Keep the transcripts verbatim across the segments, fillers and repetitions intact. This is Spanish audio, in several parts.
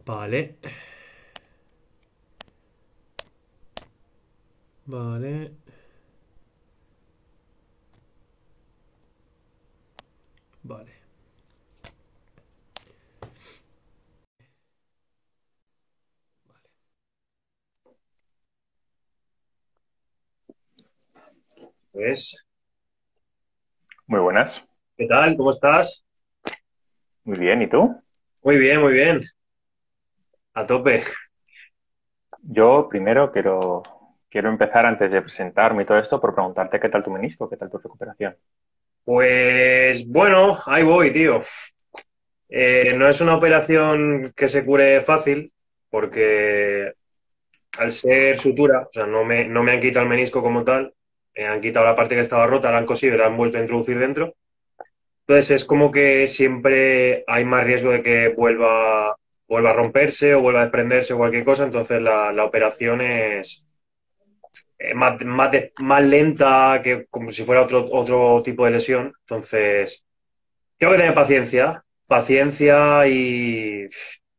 Vale. Vale. Vale. Pues, Muy buenas. ¿qué tal? ¿Cómo estás? Muy bien. ¿Y tú? Muy bien, muy bien. A tope. Yo primero quiero, quiero empezar antes de presentarme y todo esto por preguntarte qué tal tu menisco, qué tal tu recuperación. Pues bueno, ahí voy, tío. Eh, no es una operación que se cure fácil, porque al ser sutura, o sea, no me, no me han quitado el menisco como tal, eh, han quitado la parte que estaba rota, la han cosido y la han vuelto a introducir dentro. Entonces es como que siempre hay más riesgo de que vuelva, vuelva a romperse o vuelva a desprenderse o cualquier cosa, entonces la, la operación es eh, más, más, de- más lenta que como si fuera otro, otro tipo de lesión. Entonces, tengo que tener paciencia, paciencia y,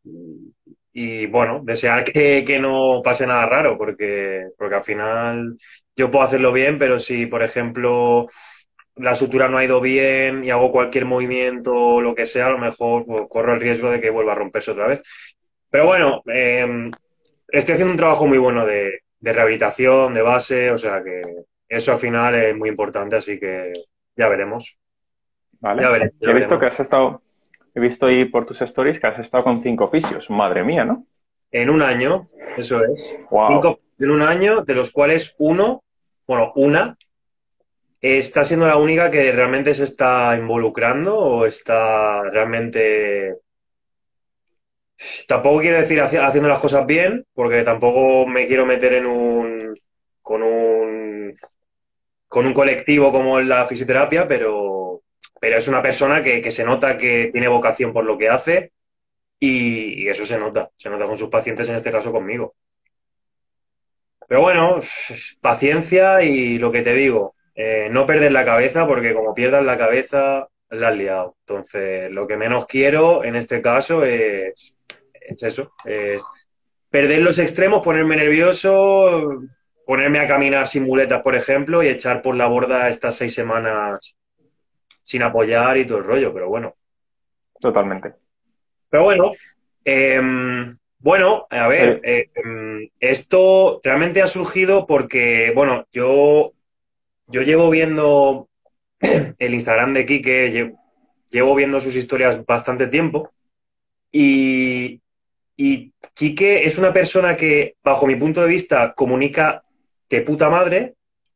y bueno, desear que, que no pase nada raro, porque, porque al final yo puedo hacerlo bien, pero si, por ejemplo, la sutura no ha ido bien y hago cualquier movimiento o lo que sea, a lo mejor pues, corro el riesgo de que vuelva a romperse otra vez. Pero bueno, eh, estoy haciendo un trabajo muy bueno de, de rehabilitación, de base, o sea que eso al final es muy importante, así que ya veremos, ya ¿Vale? veremos, Y ya he visto veremos. que has estado, he visto ahí por tus stories que has estado con cinco oficios. Madre mía, ¿no? En un año, eso es, Wow. cinco en un año, de los cuales uno, bueno, una, está siendo la única que realmente se está involucrando o está realmente. Tampoco quiero decir haci- haciendo las cosas bien, porque tampoco me quiero meter en un con un con un colectivo como la fisioterapia, pero, pero es una persona que, que se nota que tiene vocación por lo que hace y, y eso se nota, se nota con sus pacientes, en este caso conmigo. Pero bueno, paciencia y lo que te digo, eh, no perder la cabeza, porque como pierdas la cabeza, la has liado. Entonces, lo que menos quiero en este caso es, es eso, es perder los extremos, ponerme nervioso, ponerme a caminar sin muletas, por ejemplo, y echar por la borda estas seis semanas sin apoyar y todo el rollo, pero bueno. Totalmente. Pero bueno, eh, bueno, a ver, Oye, eh, em, esto realmente ha surgido porque, bueno, yo, yo llevo viendo el Instagram de Quique, lle- llevo viendo sus historias bastante tiempo y, y Quique es una persona que, bajo mi punto de vista, comunica de puta madre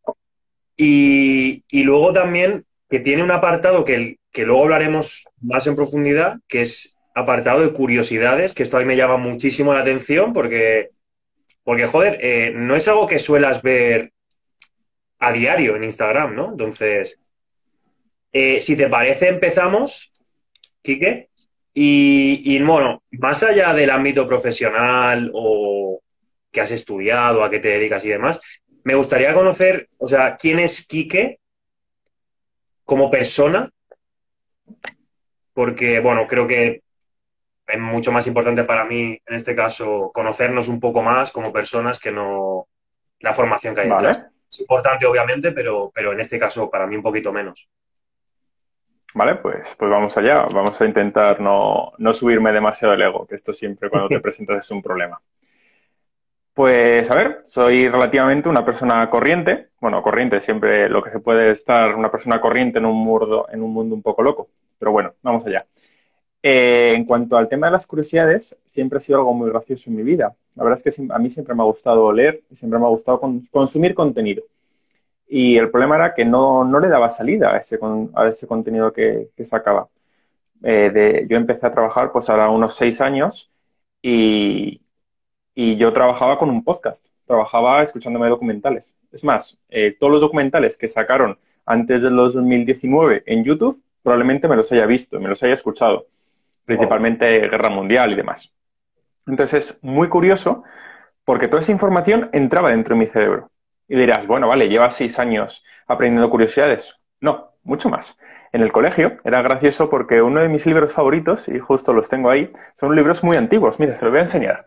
y, y luego también que tiene un apartado que, el- que luego hablaremos más en profundidad, que es apartado de curiosidades, que esto a mí me llama muchísimo la atención porque, porque joder, eh, no es algo que suelas ver a diario en Instagram, ¿no? Entonces, eh, si te parece, empezamos, Quique. Y, y bueno, más allá del ámbito profesional o que has estudiado, a qué te dedicas y demás, me gustaría conocer, o sea, quién es Quique como persona, porque, bueno, creo que es mucho más importante para mí, en este caso, conocernos un poco más como personas que no la formación que hay detrás. vale. Es importante, obviamente, pero, pero en este caso, para mí, un poquito menos. Vale, pues, pues vamos allá. Vamos a intentar no, no subirme demasiado el ego, que esto siempre cuando te presentas es un problema. Pues a ver, soy relativamente una persona corriente. Bueno, corriente, siempre lo que se puede estar una persona corriente en un mundo, en un mundo un poco loco. Pero bueno, vamos allá. Eh, en cuanto al tema de las curiosidades, siempre ha sido algo muy gracioso en mi vida. La verdad es que sim- a mí siempre me ha gustado leer y siempre me ha gustado con- consumir contenido. Y el problema era que no, no le daba salida a ese, con- a ese contenido que, que sacaba. Eh, de- yo empecé a trabajar pues ahora unos seis años y, y yo trabajaba con un podcast, trabajaba escuchándome documentales. Es más, eh, todos los documentales que sacaron antes de los dos mil diecinueve en YouTube, probablemente me los haya visto, me los haya escuchado, Wow. principalmente Guerra Mundial y demás. Entonces es muy curioso porque toda esa información entraba dentro de mi cerebro. Y dirás, bueno, vale, llevas seis años aprendiendo curiosidades. No, mucho más. en el colegio. Era gracioso porque uno de mis libros favoritos, y justo los tengo ahí, son libros muy antiguos. Mira, se los voy a enseñar.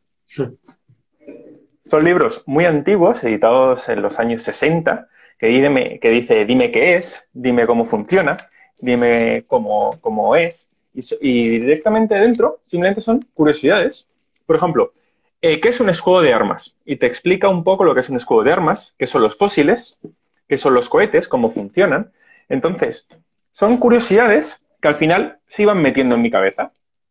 Son libros muy antiguos, editados en los años sesenta, que, dime, que dice, dime qué es, dime cómo funciona, dime cómo, cómo es. Y, y directamente dentro simplemente son curiosidades. Por ejemplo, eh, ¿qué es un escudo de armas? Y te explica un poco lo que es un escudo de armas, qué son los fósiles, qué son los cohetes, cómo funcionan. Entonces, son curiosidades que al final se iban metiendo en mi cabeza.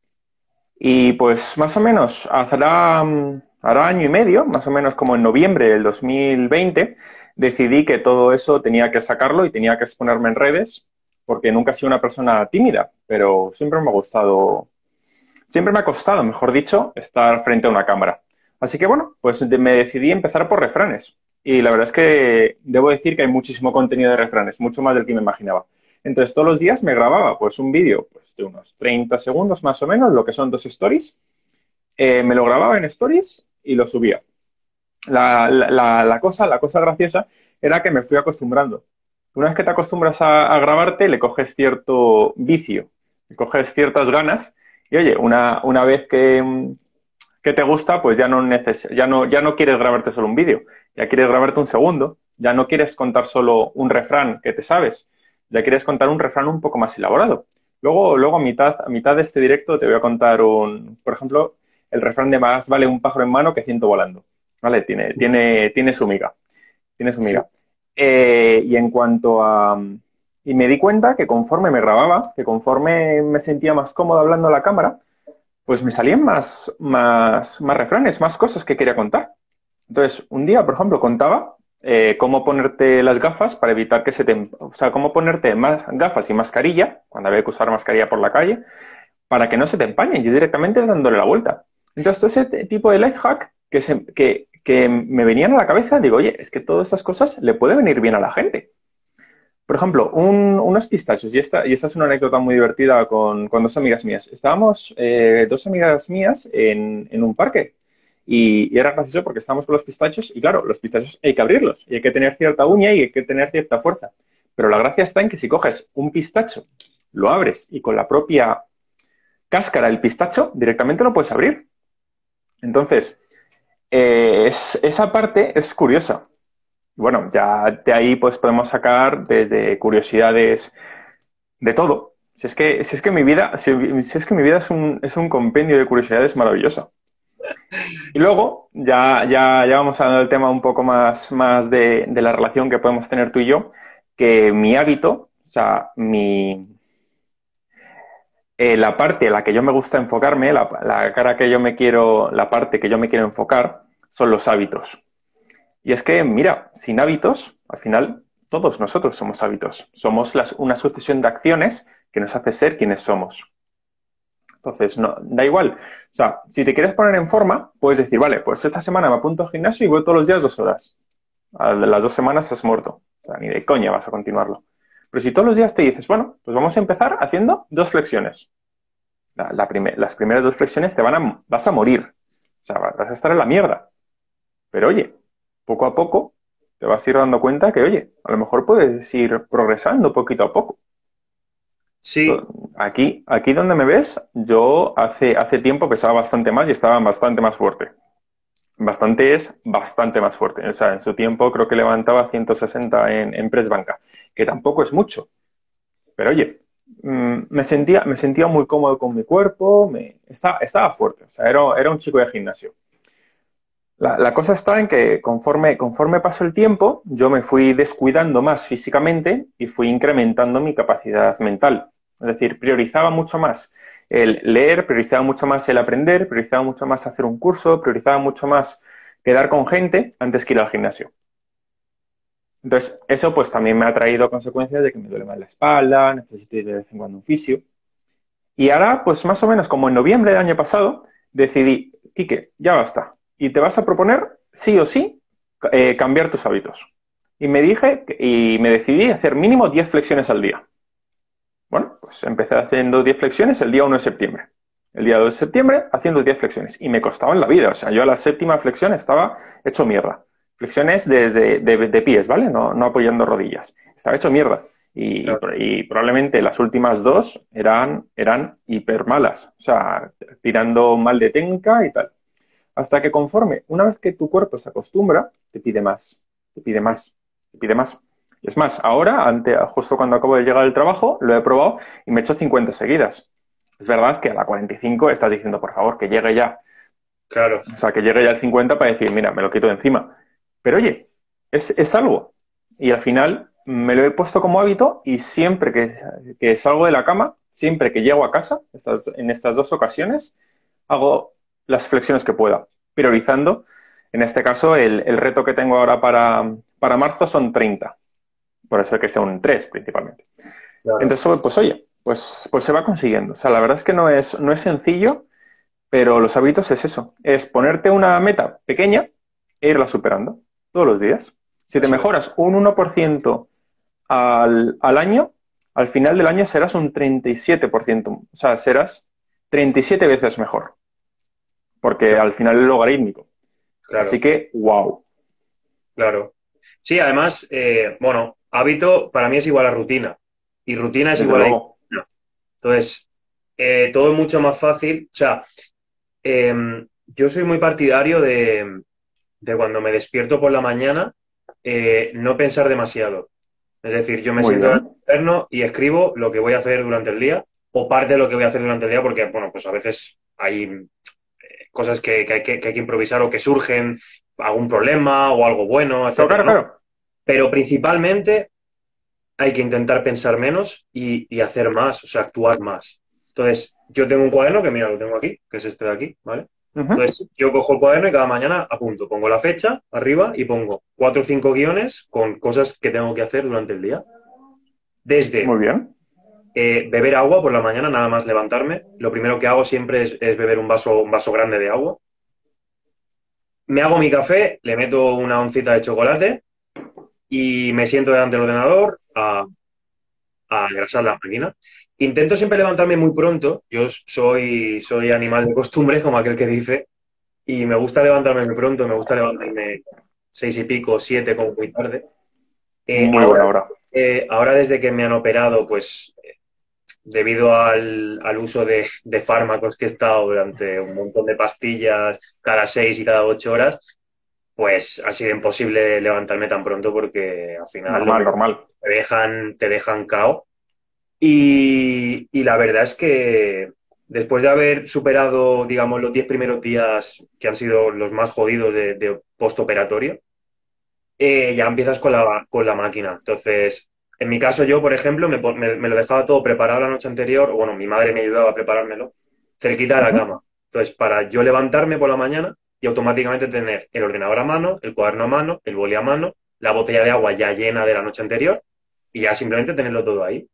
Y pues más o menos hará, hará año y medio, más o menos como en noviembre del dos mil veinte, decidí que todo eso tenía que sacarlo y tenía que exponerme en redes, porque nunca he sido una persona tímida, pero siempre me ha gustado, siempre me ha costado, mejor dicho, estar frente a una cámara. Así que bueno, pues me decidí empezar por refranes. Y la verdad es que debo decir que hay muchísimo contenido de refranes, mucho más del que me imaginaba. Entonces, todos los días me grababa pues un vídeo pues, de unos treinta segundos más o menos, lo que son dos stories. Eh, me lo grababa en stories y lo subía. La, la, la, cosa, la cosa graciosa era que me fui acostumbrando. Una vez que te acostumbras a, a grabarte, le coges cierto vicio, le coges ciertas ganas y, oye, una, una vez que, que te gusta, pues ya no, neces ya, no, ya no quieres grabarte solo un vídeo, ya quieres grabarte un segundo, ya no quieres contar solo un refrán que te sabes, ya quieres contar un refrán un poco más elaborado. Luego, luego a, mitad, a mitad de este directo te voy a contar un, por ejemplo, el refrán de más vale un pájaro en mano que ciento volando. ¿Vale? Tiene, tiene, tiene su miga. Tiene su miga. Sí. Eh, y en cuanto a... Y me di cuenta que conforme me grababa, que conforme me sentía más cómodo hablando a la cámara, pues me salían más, más, más refranes, más cosas que quería contar. Entonces, un día, por ejemplo, contaba eh, cómo ponerte las gafas para evitar que se te... O sea, cómo ponerte más gafas y mascarilla, cuando había que usar mascarilla por la calle, para que no se te empañen, yo directamente dándole la vuelta. Entonces, todo ese tipo de life hack que, se, que, que me venían a la cabeza, digo, oye, es que todas estas cosas le puede venir bien a la gente. Por ejemplo, un, unos pistachos, y esta, y esta es una anécdota muy divertida con, con dos amigas mías. Estábamos eh, dos amigas mías en, en un parque y, y era gracioso porque estábamos con los pistachos y claro, los pistachos hay que abrirlos y hay que tener cierta uña y hay que tener cierta fuerza. Pero la gracia está en que si coges un pistacho, lo abres y con la propia cáscara del pistacho directamente lo puedes abrir. Entonces, eh, es, esa parte es curiosa. Bueno, ya de ahí pues podemos sacar desde curiosidades de todo. Si es que, si es que mi vida, si, si es que mi vida es un, es un compendio de curiosidades maravilloso. Y luego, ya, ya, ya vamos a ver el tema un poco más, más de, de la relación que podemos tener tú y yo, que mi hábito, o sea, mi... Eh, la parte en la que yo me gusta enfocarme, la, la cara que yo me quiero, la parte que yo me quiero enfocar, son los hábitos. Y es que, mira, sin hábitos, al final, todos nosotros somos hábitos. Somos las, una sucesión de acciones que nos hace ser quienes somos. Entonces, no, da igual. O sea, si te quieres poner en forma, puedes decir, vale, pues esta semana me apunto al gimnasio y voy todos los días dos horas. A las dos semanas has muerto. O sea, ni de coña vas a continuarlo. Pero si todos los días te dices, bueno, pues vamos a empezar haciendo dos flexiones. La, la primer, las primeras dos flexiones te van a, vas a morir. O sea, vas a estar en la mierda. Pero oye, poco a poco te vas a ir dando cuenta que, oye, a lo mejor puedes ir progresando poquito a poco. Sí. Aquí, aquí donde me ves, yo hace, hace tiempo pesaba bastante más y estaba bastante más fuerte. Bastante es bastante más fuerte. O sea, en su tiempo creo que levantaba ciento sesenta en, en press banca, que tampoco es mucho. Pero oye, mmm, me, sentía, me sentía muy cómodo con mi cuerpo, me, estaba, estaba fuerte. O sea, era, era un chico de gimnasio. La, la cosa está en que conforme, conforme pasó el tiempo, yo me fui descuidando más físicamente y fui incrementando mi capacidad mental. Es decir, priorizaba mucho más el leer, priorizaba mucho más el aprender, priorizaba mucho más hacer un curso, priorizaba mucho más quedar con gente antes que ir al gimnasio. Entonces, eso pues también me ha traído consecuencias de que me duele más la espalda, necesito ir de vez en cuando a un fisio. Y ahora, pues más o menos como en noviembre del año pasado, decidí, Quique, ya basta. Y te vas a proponer, sí o sí, eh, cambiar tus hábitos. Y me dije, y me decidí hacer mínimo diez flexiones al día. Bueno, pues empecé haciendo diez flexiones el día uno de septiembre. El día dos de septiembre haciendo diez flexiones. Y me costaban la vida. O sea, yo a la séptima flexión estaba hecho mierda. Flexiones desde de, de pies, ¿vale? No, no apoyando rodillas. Estaba hecho mierda. Y, Claro, y probablemente las últimas dos eran, eran hiper malas, o sea, tirando mal de técnica y tal. Hasta que conforme, una vez que tu cuerpo se acostumbra, te pide más, te pide más, te pide más. Es más, ahora, ante, justo cuando acabo de llegar al trabajo, lo he probado y me he hecho cincuenta seguidas. Es verdad que a la cuarenta y cinco estás diciendo, por favor, que llegue ya. claro, O sea, que llegue ya al cincuenta para decir, mira, me lo quito de encima. Pero oye, es, es algo. Y al final me lo he puesto como hábito y siempre que, que salgo de la cama, siempre que llego a casa, estas, en estas dos ocasiones, hago las flexiones que pueda, priorizando. En este caso, el, el reto que tengo ahora para, para marzo son treinta. Por eso que sea un tres principalmente. claro. Entonces, pues oye, pues, pues se va consiguiendo. O sea, la verdad es que no es, no es sencillo, pero los hábitos es eso, es ponerte una meta pequeña e irla superando todos los días. Si te Eso es. mejoras un uno por ciento al, al año, al final del año serás un treinta y siete por ciento, o sea, serás treinta y siete veces mejor, porque Claro, al final es logarítmico. Así claro, que, wow. claro. Sí, además, eh, bueno, hábito para mí es igual a rutina. Y rutina es Desde igual a luego. disciplina. Entonces, eh, todo es mucho más fácil. O sea, em, yo soy muy partidario de, de cuando me despierto por la mañana, eh, no pensar demasiado. Es decir, yo me Muy siento en el bien. cuaderno y escribo lo que voy a hacer durante el día o parte de lo que voy a hacer durante el día porque, bueno, pues a veces hay cosas que, que hay que, que hay que improvisar o que surgen, algún problema o algo bueno, Pero etcétera, claro, ¿no? claro. Pero principalmente hay que intentar pensar menos y, y hacer más, o sea, actuar más. Entonces, yo tengo un cuaderno que, mira, lo tengo aquí, que es este de aquí, ¿vale? Ujú. Entonces, yo cojo el cuaderno y cada mañana apunto, pongo la fecha arriba y pongo cuatro o cinco guiones con cosas que tengo que hacer durante el día. Desde Muy bien. eh, beber agua por la mañana, nada más levantarme. Lo primero que hago siempre es, es beber un vaso, un vaso grande de agua. Me hago mi café, le meto una oncita de chocolate y me siento delante del ordenador a, a engrasar la máquina. Intento siempre levantarme muy pronto. Yo soy, soy animal de costumbres, como aquel que dice, y me gusta levantarme muy pronto, me gusta levantarme seis y pico, siete, como muy tarde. Eh, Muy ahora, buena hora. eh, ahora desde que me han operado, pues debido al, al uso de, de fármacos que he estado durante un montón de pastillas cada seis y cada ocho horas, pues ha sido imposible levantarme tan pronto porque al final los Normal, médicos normal. te dejan, te dejan cao. Y, y la verdad es que después de haber superado, digamos, los diez primeros días que han sido los más jodidos de, de postoperatorio, eh, ya empiezas con la, con la máquina. Entonces, en mi caso yo, por ejemplo, me, pon- me- me lo dejaba todo preparado la noche anterior, o bueno, mi madre me ayudaba a preparármelo, cerquita de la Ujú. cama. Entonces, para yo levantarme por la mañana y automáticamente tener el ordenador a mano, el cuaderno a mano, el boli a mano, la botella de agua ya llena de la noche anterior y ya simplemente tenerlo todo ahí.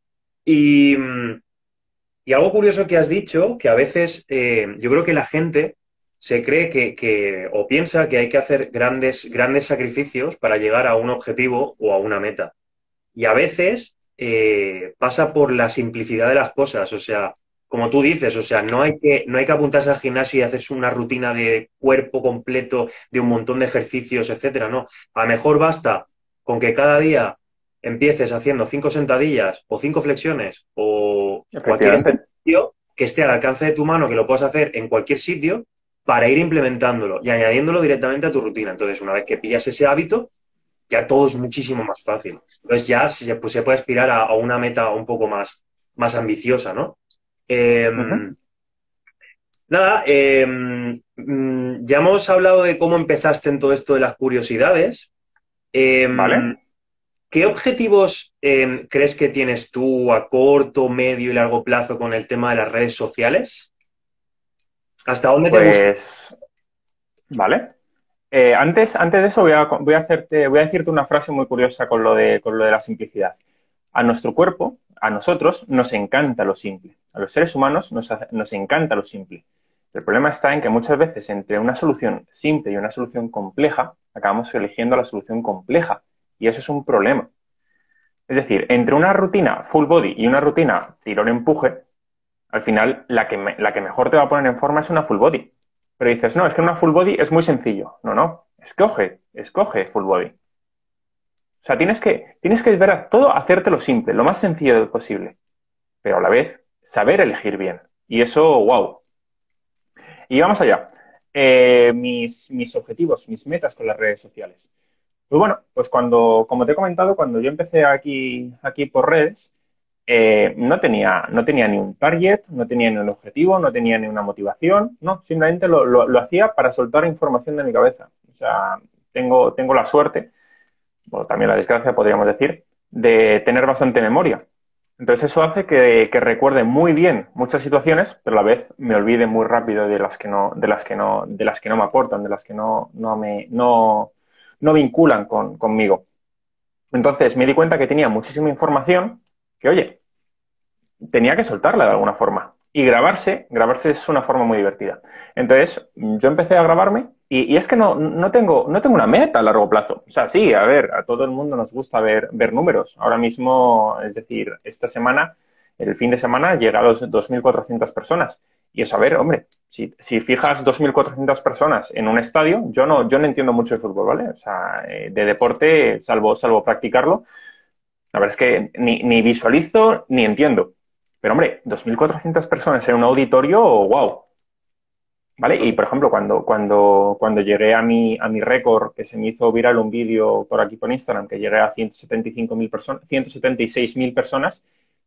Y, mm, y algo curioso que has dicho, que a veces eh, yo creo que la gente se cree que, que- o piensa que hay que hacer grandes, grandes sacrificios para llegar a un objetivo o a una meta. Y a veces eh, pasa por la simplicidad de las cosas. O sea, como tú dices, o sea, no hay que, no hay que apuntarse al gimnasio y hacerse una rutina de cuerpo completo, de un montón de ejercicios, etcétera. No. A lo mejor basta con que cada día empieces haciendo cinco sentadillas o cinco flexiones o cualquier Efectivamente. ejercicio que esté al alcance de tu mano, que lo puedas hacer en cualquier sitio para ir implementándolo y añadiéndolo directamente a tu rutina. Entonces, una vez que pillas ese hábito, ya todo es muchísimo más fácil. Entonces ya se, pues, se puede aspirar a, a una meta un poco más, más ambiciosa, ¿no? Eh, Ujú. nada, eh, mm, ya hemos hablado de cómo empezaste en todo esto de las curiosidades. Eh, ¿Vale? ¿qué objetivos eh, crees que tienes tú a corto, medio y largo plazo con el tema de las redes sociales? ¿Hasta dónde te gusta? Pues, vale. Eh, antes, antes de eso voy a, voy a hacerte, voy a decirte una frase muy curiosa con lo de, con lo de la simplicidad. A nuestro cuerpo, a nosotros, nos encanta lo simple. A los seres humanos nos, hace- nos encanta lo simple. El problema está en que muchas veces entre una solución simple y una solución compleja, acabamos eligiendo la solución compleja. Y eso es un problema. Es decir, entre una rutina full body y una rutina tirón-empuje, al final la que, me- la que mejor te va a poner en forma es una full body. Pero dices, no, es que una full body es muy sencillo. No, no, escoge, escoge full body. O sea, tienes que, tienes que ver a todo, hacértelo simple, lo más sencillo posible, pero a la vez saber elegir bien. Y eso, wow. Y vamos allá. Eh, mis, mis objetivos, mis metas con las redes sociales. Pues bueno, pues cuando, como te he comentado, cuando yo empecé aquí, aquí por redes, eh, no tenía, no tenía ni un target, no tenía ni un objetivo, no tenía ni una motivación, no, simplemente lo, lo, lo hacía para soltar información de mi cabeza. O sea, tengo, tengo la suerte, o también la desgracia, podríamos decir, de tener bastante memoria. Entonces eso hace que, que recuerde muy bien muchas situaciones, pero a la vez me olvide muy rápido de las que no, de las que no, de las que no me aportan, de las que no, no me, no, no vinculan con, conmigo. Entonces me di cuenta que tenía muchísima información que, oye, tenía que soltarla de alguna forma. Y grabarse, grabarse es una forma muy divertida. Entonces, yo empecé a grabarme y, y es que no, no, tengo, no tengo una meta a largo plazo. O sea, sí, a ver, a todo el mundo nos gusta ver, ver números. Ahora mismo, es decir, esta semana, el fin de semana, llega a los dos mil cuatrocientas personas. Y eso, a ver, hombre, si, si fijas dos mil cuatrocientas personas en un estadio, yo no, yo no entiendo mucho de fútbol, ¿vale? O sea, eh, de deporte, salvo, salvo practicarlo, la verdad es que ni, ni visualizo ni entiendo. Pero, hombre, dos mil cuatrocientas personas en un auditorio, wow. ¿Vale? Y, por ejemplo, cuando, cuando, cuando llegué a mi, a mi récord, que se me hizo viral un vídeo por aquí por Instagram, que llegué a ciento setenta y cinco mil personas, ciento setenta y seis mil personas,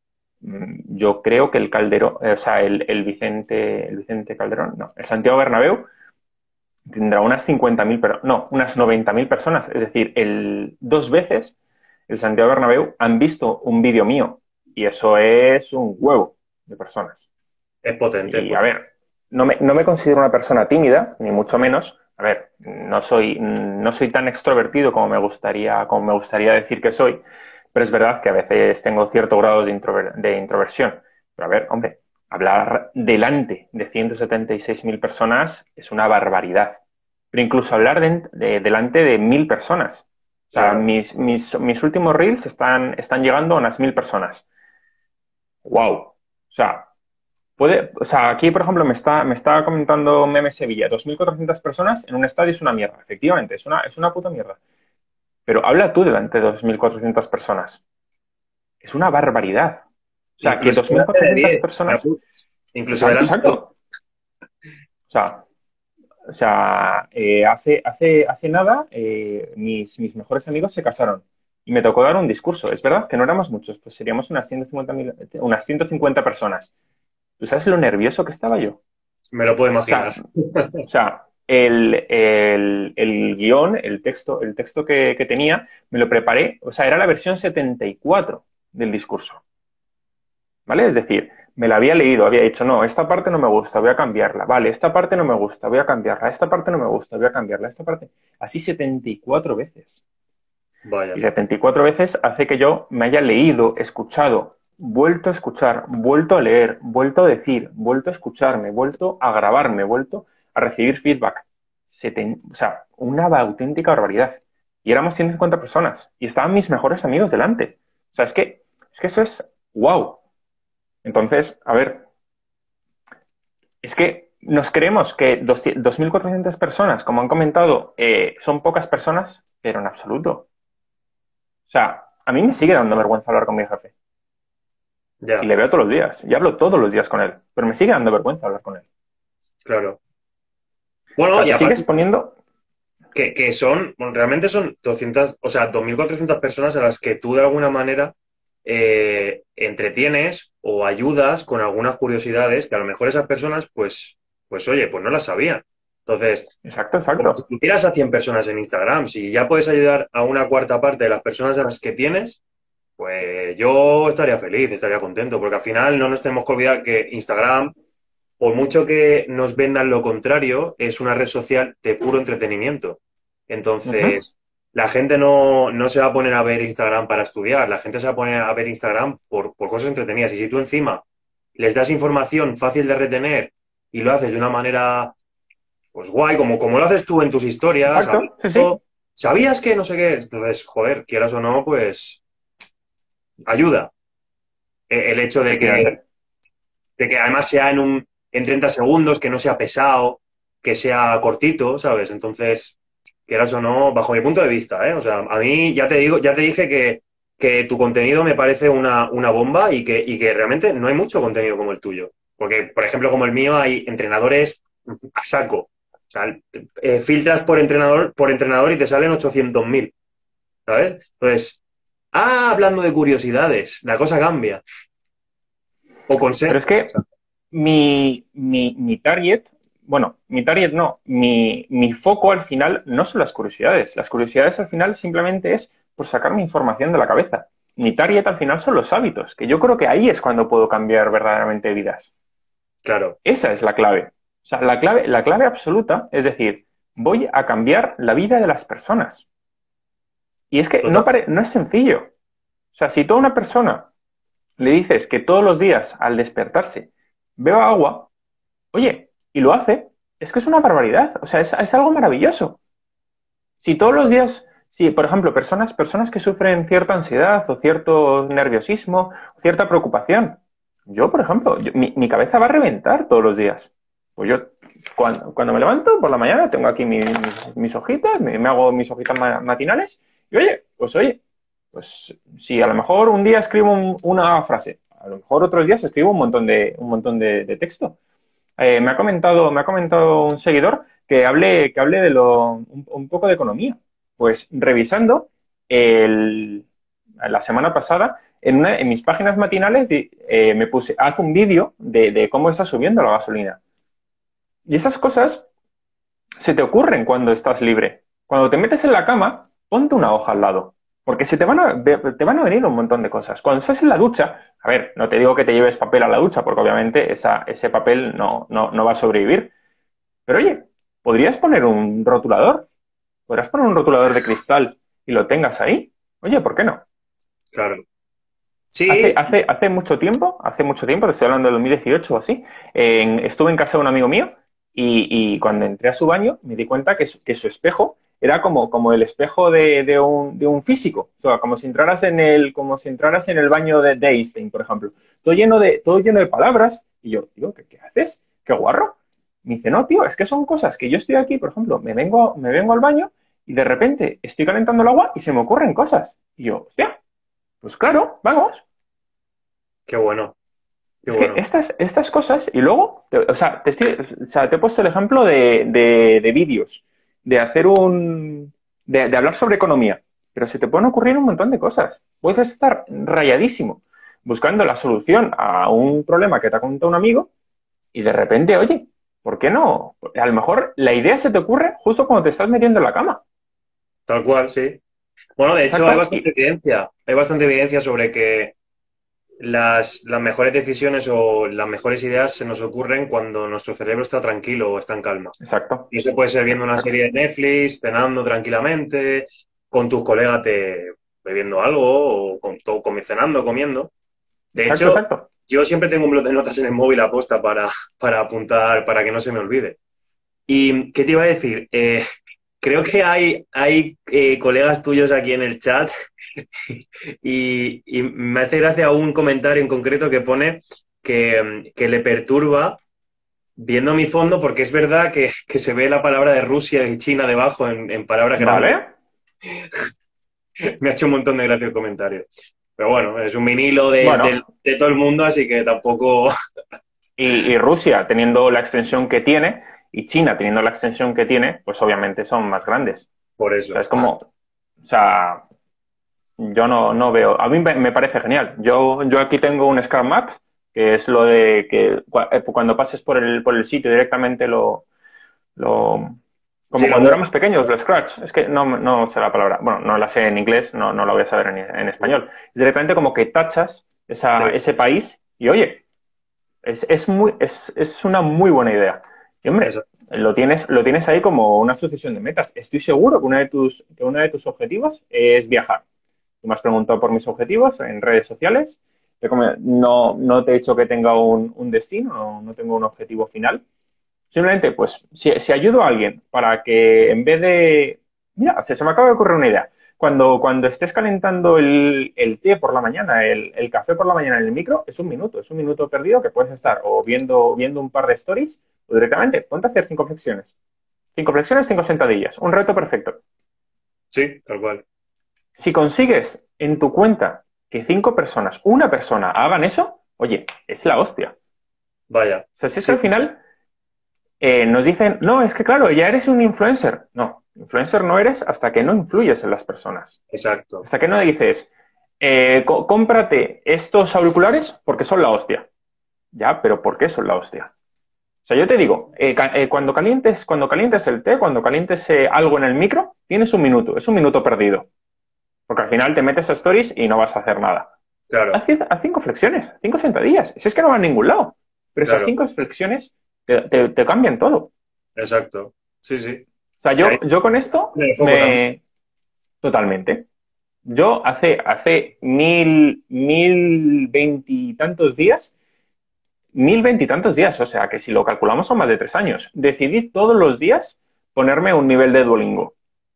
yo creo que el Calderón, o sea, el, el Vicente, el Vicente Calderón, no, el Santiago Bernabéu tendrá unas cincuenta mil, no, unas noventa mil personas. Es decir, el, dos veces el Santiago Bernabéu han visto un vídeo mío. Y eso es un huevo de personas. Es potente. Y a ver, no me, no me considero una persona tímida, ni mucho menos. A ver, no soy, no soy tan extrovertido como me gustaría, como me gustaría decir que soy, pero es verdad que a veces tengo cierto grado de, introver, de introversión. Pero a ver, hombre, hablar delante de ciento setenta y seis mil personas es una barbaridad. Pero incluso hablar de, de, delante de mil personas. O sea, claro. mis, mis, mis últimos reels están, están llegando a unas mil personas. ¡Wow! O sea, puede, o sea, aquí, por ejemplo, me está, me está comentando Meme Sevilla, dos mil cuatrocientas personas en un estadio es una mierda. Efectivamente, es una, es una puta mierda. Pero habla tú delante de dos mil cuatrocientas personas. Es una barbaridad. O sea, incluso que dos mil cuatrocientas personas... Incluso exacto, exacto. O sea, o sea eh, hace, hace, hace nada eh, mis, mis mejores amigos se casaron. Y me tocó dar un discurso. Es verdad que no éramos muchos, pues seríamos unas ciento cincuenta, unas ciento cincuenta personas. ¿Tú sabes lo nervioso que estaba yo? Me lo puedo imaginar. O sea, o sea el, el, el guión, el texto, el texto que, que tenía, me lo preparé. O sea, era la versión setenta y cuatro del discurso. ¿Vale? Es decir, me la había leído, había dicho, no, esta parte no me gusta, voy a cambiarla. Vale, esta parte no me gusta, voy a cambiarla. Esta parte no me gusta, voy a cambiarla. Esta parte... Así setenta y cuatro veces. Vaya. Y setenta y cuatro veces hace que yo me haya leído, escuchado, vuelto a escuchar, vuelto a leer, vuelto a decir, vuelto a escucharme, vuelto a grabarme, vuelto a recibir feedback. Seten... O sea, una auténtica barbaridad. Y éramos ciento cincuenta personas. Y estaban mis mejores amigos delante. O sea, es que, es que eso es wow. Entonces, a ver, es que nos creemos que dos mil cuatrocientas personas, como han comentado, eh, son pocas personas, pero en absoluto. O sea, a mí me sigue dando vergüenza hablar con mi jefe. Ya. Y le veo todos los días. Y hablo todos los días con él. Pero me sigue dando vergüenza hablar con él. Claro. Bueno, o sea, y te aparte, sigues poniendo... Que, que son, bueno, realmente son doscientas, o sea, dos mil cuatrocientas personas a las que tú de alguna manera eh, entretienes o ayudas con algunas curiosidades que a lo mejor esas personas, pues, pues oye, pues no las sabían. Entonces, exacto, como exacto. si tuvieras a cien personas en Instagram, si ya puedes ayudar a una cuarta parte de las personas a las que tienes, pues yo estaría feliz, estaría contento, porque al final no nos tenemos que olvidar que Instagram, por mucho que nos vendan lo contrario, es una red social de puro entretenimiento. Entonces, uh-huh. la gente no, no se va a poner a ver Instagram para estudiar, la gente se va a poner a ver Instagram por, por cosas entretenidas. Y si tú encima les das información fácil de retener y lo haces de una manera, pues guay, como, como lo haces tú en tus historias, exacto, sí, sí. ¿Sabías que no sé qué? Entonces, joder, quieras o no, pues ayuda. El hecho de que, de que además sea en un en treinta segundos, que no sea pesado, que sea cortito, ¿sabes? Entonces, quieras o no, bajo mi punto de vista, ¿eh? O sea, a mí ya te digo, ya te dije que, que tu contenido me parece una, una bomba y que, y que realmente no hay mucho contenido como el tuyo. Porque, por ejemplo, como el mío, hay entrenadores a saco. O sea, eh, filtras por entrenador, por entrenador y te salen ochocientos mil, ¿sabes? Entonces, ah, hablando de curiosidades, la cosa cambia. O Pero consejos. es que mi, mi, mi target, bueno, mi target no, mi, mi foco al final no son las curiosidades. Las curiosidades al final simplemente es por sacarme información de la cabeza. Mi target al final son los hábitos, que yo creo que ahí es cuando puedo cambiar verdaderamente vidas. Claro, Esa es la clave. O sea, la clave, la clave absoluta es decir, voy a cambiar la vida de las personas. Y es que no, total. pare- no es sencillo. O sea, si tú a una persona le dices que todos los días al despertarse beba agua, oye, y lo hace, es que es una barbaridad. O sea, es, es algo maravilloso. Si todos los días, si por ejemplo, personas, personas que sufren cierta ansiedad o cierto nerviosismo, o cierta preocupación, yo, por ejemplo, yo- mi, mi cabeza va a reventar todos los días. Pues yo, cuando, cuando me levanto por la mañana, tengo aquí mi- mis, mis hojitas, me, me hago mis hojitas ma- matinales, y oye, pues oye, pues si a lo mejor un día escribo un- una frase, a lo mejor otros días escribo un montón de, un montón de, de texto. Eh, me ha comentado, me ha comentado un seguidor que hable, que hable de lo, un, un poco de economía. Pues revisando el- la semana pasada, en, una, en mis páginas matinales di- eh, me puse, haz un vídeo de, de cómo está subiendo la gasolina. Y esas cosas se te ocurren cuando estás libre. Cuando te metes en la cama, ponte una hoja al lado. Porque se te van a, te van a venir un montón de cosas. Cuando estás en la ducha, a ver, no te digo que te lleves papel a la ducha, porque obviamente esa, ese papel no, no, no va a sobrevivir. Pero oye, podrías poner un rotulador. Podrías poner un rotulador de cristal y lo tengas ahí. Oye, ¿por qué no? Claro. Hace, Sí, hace, hace mucho tiempo, hace mucho tiempo, te estoy hablando del dos mil dieciocho o así, en- estuve en casa de un amigo mío y, y cuando entré a su baño me di cuenta que su, que su espejo era como, como el espejo de, de un, de un físico. O sea, como si entraras en el, como si entraras en el baño de, de Einstein, por ejemplo. Todo lleno de, todo lleno de palabras. Y yo, tío, ¿qué, qué haces? ¿Qué guarro? Me dice, no, tío, es que son cosas que yo estoy aquí, por ejemplo, me vengo, me vengo al baño y de repente estoy calentando el agua y se me ocurren cosas. Y yo, hostia, pues claro, vamos. qué bueno, qué Es que bueno. estas, estas cosas, y luego, te- o sea, te estoy- o sea, te he puesto el ejemplo de, de- de vídeos, de hacer un, de, de hablar sobre economía, pero se te pueden ocurrir un montón de cosas. Puedes estar rayadísimo buscando la solución a un problema que te ha contado un amigo y de repente, oye, ¿por qué no? A lo mejor la idea se te ocurre justo cuando te estás metiendo en la cama. Tal cual, sí. Bueno, de hecho hay Exacto. bastante Y, evidencia. Hay bastante evidencia sobre que las, las mejores decisiones o las mejores ideas se nos ocurren cuando nuestro cerebro está tranquilo o está en calma. exacto. Y eso puede ser viendo una Exacto. serie de Netflix, cenando tranquilamente, con tus colegas te, bebiendo algo o con, to- comi- cenando, comiendo. De Exacto, hecho, exacto. yo siempre tengo un bloc de notas en el móvil aposta para, para apuntar, para que no se me olvide. ¿Y qué te iba a decir? Eh, creo que hay, hay eh, colegas tuyos aquí en el chat y, y me hace gracia un comentario en concreto que pone que, mm, que le perturba viendo mi fondo porque es verdad que, que se ve la palabra de Rusia y China debajo en, en palabras grandes. Vale. Me ha hecho un montón de gracia el comentario. Pero bueno, es un vinilo de, de, Bueno, de todo el mundo, así que tampoco Y, y Rusia, teniendo la extensión que tiene, y China, teniendo la extensión que tiene, pues obviamente son más grandes. por O sea, eso. es como, o sea, yo no, no veo, a mí me, me parece genial. Yo, yo aquí tengo un Scrum Map, que es lo de que cua- eh, cuando pases por el, por el sitio directamente lo, lo, Sí, como lo cuando borro. éramos pequeños, lo Scratch. Es que no, no sé la palabra, bueno, no la sé en inglés, no, no la voy a saber en, en español. Es directamente como que tachas esa, Sí, ese país y oye, es, es, muy, es, es una muy buena idea. Y hombre, eso. lo tienes, lo tienes ahí como una sucesión de metas. Estoy seguro que uno de tus, que uno de tus objetivos es viajar. Tú me has preguntado por mis objetivos en redes sociales. Te come- No, no te he dicho que tenga un, un destino, no, no tengo un objetivo final. Simplemente, pues, si, si ayudo a alguien para que en vez de... Mira, se, se me acaba de ocurrir una idea. Cuando, cuando estés calentando el, el té por la mañana, el, el café por la mañana en el micro, es un minuto, es un minuto perdido que puedes estar o viendo, viendo un par de stories o directamente ponte a hacer cinco flexiones. Cinco flexiones, cinco sentadillas. Un reto perfecto. Sí, tal cual. Si consigues en tu cuenta que cinco personas, una persona hagan eso, oye, es la hostia. Vaya. O sea, si es Sí, que al final eh, nos dicen, no, es que claro, ya eres un influencer. No, influencer no eres hasta que no influyes en las personas. exacto. Hasta que no dices, eh, có- cómprate estos auriculares porque son la hostia. Ya, pero ¿por qué son la hostia? O sea, yo te digo, eh, ca- eh, cuando calientes, cuando calientes el té, cuando calientes eh, algo en el micro, tienes un minuto, es un minuto perdido. Porque al final te metes a stories y no vas a hacer nada. Claro, Haz, cien- haz cinco flexiones, cinco sentadillas. Si es que no va a ningún lado. Pero esas claro, cinco flexiones te, te- te cambian todo. exacto. Sí, sí. O sea, Y ahí yo, yo con esto me enfoco también. me... Totalmente. Yo hace, hace mil, mil veintitantos días, mil veintitantos días, o sea que si lo calculamos son más de tres años, decidí todos los días ponerme un nivel de Duolingo.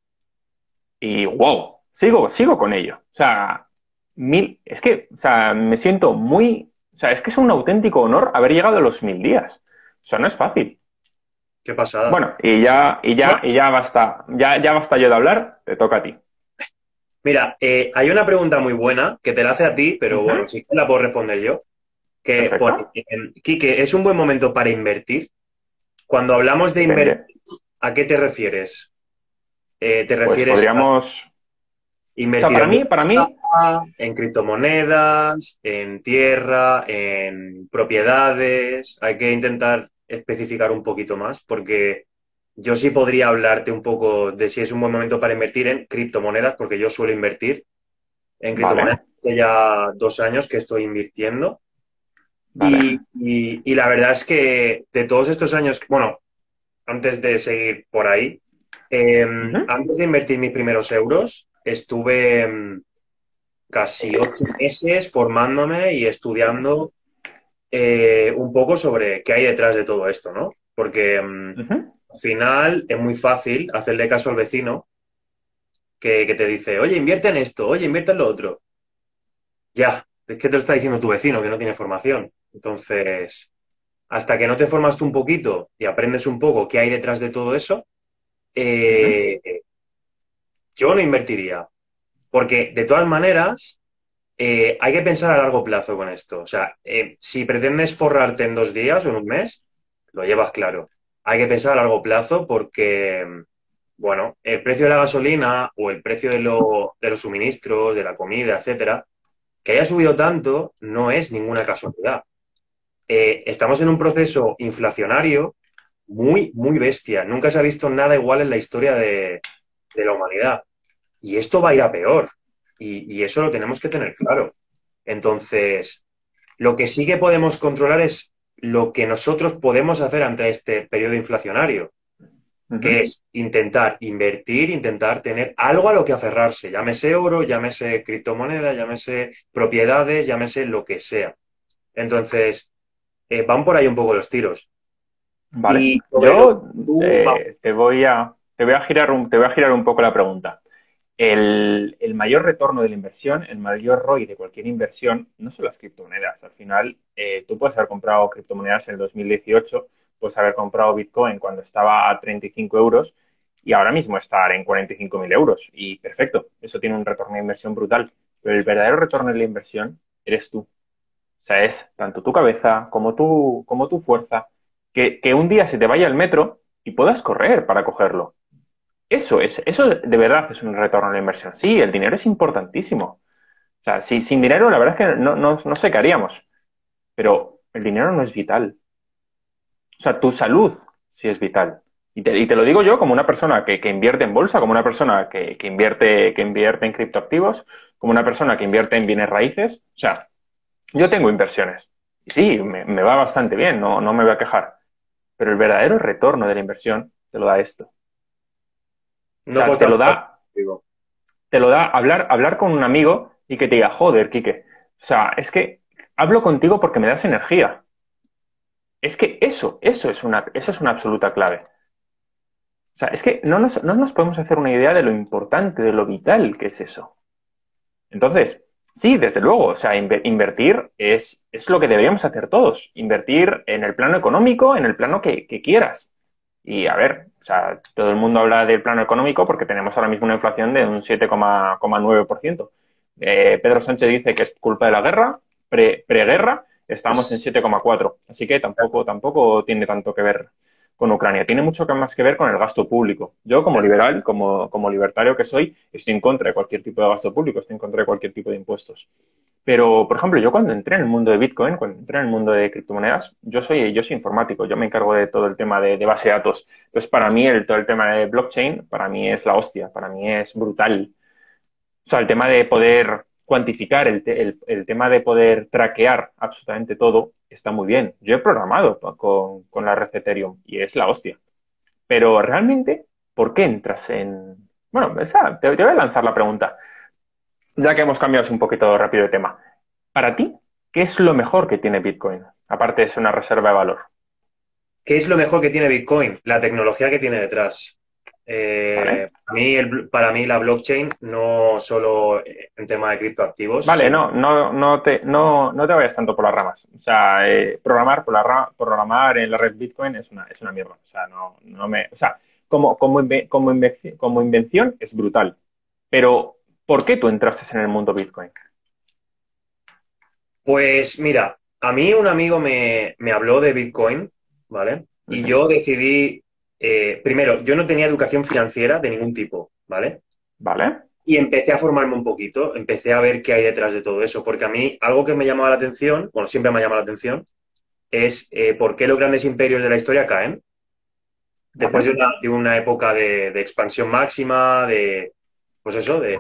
Y wow, sigo, sigo con ello. O sea, mil, es que, o sea, me siento muy, o sea, es que es un auténtico honor haber llegado a los mil días. O sea, no es fácil. Qué pasada. Bueno, y ya, y ya, Bueno, y ya basta, ya, ya basta yo de hablar, te toca a ti. mira, eh, hay una pregunta muy buena que te la hace a ti, pero Ujú, bueno, sí que la puedo responder yo. Que pone, perfecto. en- Quique, ¿es un buen momento para invertir? Cuando hablamos de Depende. invertir, ¿a qué te refieres? Eh, ¿te Pues refieres a podríamos, o sea, invertir para en mí, para bolsa, mí, en criptomonedas, en tierra, en propiedades? Hay que intentar especificar un poquito más, porque yo sí podría hablarte un poco de si es un buen momento para invertir en criptomonedas, porque yo suelo invertir en criptomonedas vale, hace ya dos años que estoy invirtiendo. vale. Y, y- y la verdad es que de todos estos años, bueno, antes de seguir por ahí, eh, Ujú, antes de invertir mis primeros euros, estuve mm, casi ocho meses formándome y estudiando eh, un poco sobre qué hay detrás de todo esto, ¿no? Porque mm, ujú. al final es muy fácil hacerle caso al vecino que, que te dice, oye, invierte en esto, oye, invierte en lo otro. Ya, es que te lo está diciendo tu vecino que no tiene formación. Entonces, hasta que no te formas tú un poquito y aprendes un poco qué hay detrás de todo eso, Ujú, eh, yo no invertiría. Porque de todas maneras, eh, hay que pensar a largo plazo con esto. O sea, eh, si pretendes forrarte en dos días o en un mes, lo llevas claro. Hay que pensar a largo plazo porque, bueno, el precio de la gasolina o el precio de, lo- de los suministros, de la comida, etcétera, que haya subido tanto no es ninguna casualidad. Eh, estamos en un proceso inflacionario muy, muy bestia. Nunca se ha visto nada igual en la historia de, de la humanidad. Y esto va a ir a peor. Y, y eso lo tenemos que tener claro. Entonces, lo que sí que podemos controlar es lo que nosotros podemos hacer ante este periodo inflacionario, que ujú. es intentar invertir, intentar tener algo a lo que aferrarse, llámese oro, llámese criptomoneda, llámese propiedades, llámese lo que sea. Entonces, eh, van por ahí un poco los tiros. Vale. Y sobre lo que Yo tú, vamos, eh, te voy a, te voy a girar un, te voy a girar un poco la pregunta. El, el mayor retorno de la inversión, el mayor R O I de cualquier inversión, no son las criptomonedas. Al final, eh, tú puedes haber comprado criptomonedas en el dos mil dieciocho, puedes haber comprado Bitcoin cuando estaba a treinta y cinco euros y ahora mismo estar en cuarenta y cinco mil euros. Y perfecto, eso tiene un retorno de inversión brutal. Pero el verdadero retorno de la inversión eres tú. O sea, es tanto tu cabeza como tu, como tu fuerza, que, que un día se te vaya el metro y puedas correr para cogerlo. Eso es, eso de verdad es un retorno a la inversión. Sí, el dinero es importantísimo. O sea, si, sin dinero la verdad es que no, no, no sé qué haríamos, pero el dinero no es vital. O sea, tu salud sí es vital. Y te, y te lo digo yo como una persona que, que invierte en bolsa, como una persona que, que invierte, que invierte en criptoactivos, como una persona que invierte en bienes raíces. O sea, yo tengo inversiones. Y sí, me, me va bastante bien, no, no me voy a quejar. Pero el verdadero retorno de la inversión te lo da esto. O no sea, puedo te estar lo más de acuerdo da contigo. te lo da hablar, hablar con un amigo y que te diga, joder, Quique, o sea, es que hablo contigo porque me das energía. Es que eso, eso es una, eso es una absoluta clave. O sea, es que no nos, no nos podemos hacer una idea de lo importante, de lo vital que es eso. Entonces, sí, desde luego, o sea, inver- invertir es, es lo que deberíamos hacer todos. Invertir en el plano económico, en el plano que, que quieras. Y a ver, o sea, todo el mundo habla del plano económico porque tenemos ahora mismo una inflación de un siete coma nueve por ciento. Eh, Pedro Sánchez dice que es culpa de la guerra, pre, preguerra, estamos en siete coma cuatro. Así que tampoco, tampoco tiene tanto que ver con Ucrania. Tiene mucho más que ver con el gasto público. Yo, como liberal, como, como libertario que soy, estoy en contra de cualquier tipo de gasto público, estoy en contra de cualquier tipo de impuestos. Pero, por ejemplo, yo cuando entré en el mundo de Bitcoin, cuando entré en el mundo de criptomonedas, yo soy, yo soy informático, yo me encargo de todo el tema de, de base de datos. Entonces, para mí, el, todo el tema de blockchain, para mí es la hostia, para mí es brutal. O sea, el tema de poder cuantificar, el, te, el, el tema de poder traquear absolutamente todo, está muy bien. Yo he programado con, con la red Ethereum y es la hostia. Pero realmente, ¿por qué entras en...? Bueno, esa, te, te voy a lanzar la pregunta, ya que hemos cambiado un poquito rápido de tema. Para ti, ¿qué es lo mejor que tiene Bitcoin? Aparte de ser una reserva de valor. ¿Qué es lo mejor que tiene Bitcoin? La tecnología que tiene detrás. ¿Vale? Eh, para mí, el- para mí la blockchain, no solo en tema de criptoactivos, Vale, sino no, no, no te, no, no te vayas tanto por las ramas. O sea, eh, programar por la ra- programar en la red Bitcoin es una, es una mierda. O sea, no, no me, o sea, como, como, inve- como, invenci- como invención es brutal. Pero, ¿por qué tú entraste en el mundo Bitcoin? pues mira, a mí un amigo me, me habló de Bitcoin, ¿vale? Y Ujú. yo decidí, eh, primero, yo no tenía educación financiera de ningún tipo, ¿vale? ¿Vale? Y empecé a formarme un poquito, empecé a ver qué hay detrás de todo eso, porque a mí algo que me llamaba la atención, bueno, siempre me ha llamado la atención, es eh, por qué los grandes imperios de la historia caen después de ¿Vale? una, de una época de, de expansión máxima, de, pues eso, de,